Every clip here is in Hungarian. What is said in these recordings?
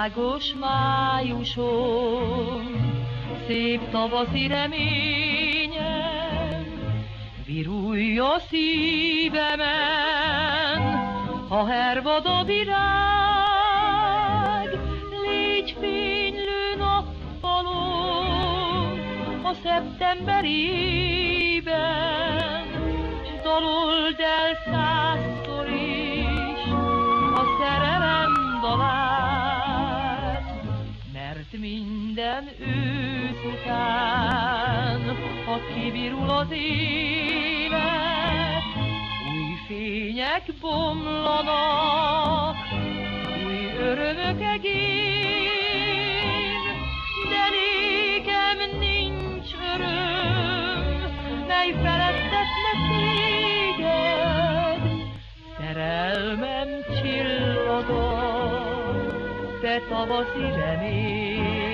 Virágos májuson, szép tavaszi reményem, virulj a szívemen, ha hervad a virág. Légy fénylő nappalom a szeptemberi éjben, s dalold el százszor is a szerelem dalát, mert minden ősz után, ha kivirul az élet, új fények bomlanak, új örömök egén, de nékem nincs öröm, mely feledtetne téged. Szerelmem csillaga, te tavaszi remény.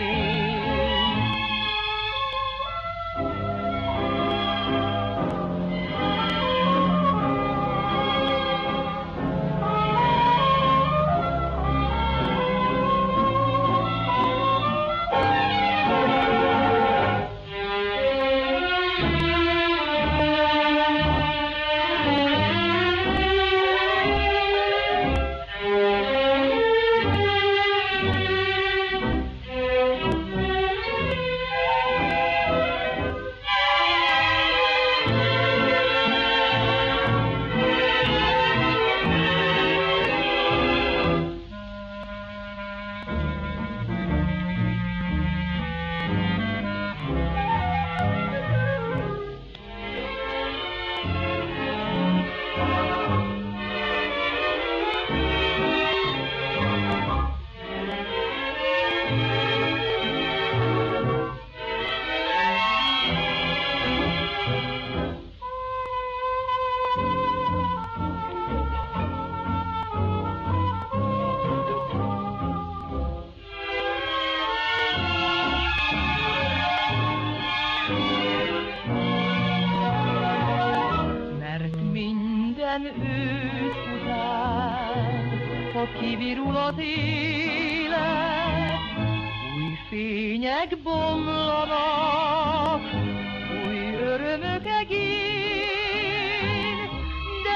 Ősz után, ha kivirul az élet, új fények bomlanak, új örömök egén, de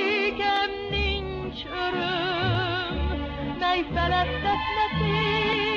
nékem nincs öröm, mely feledtetne téged.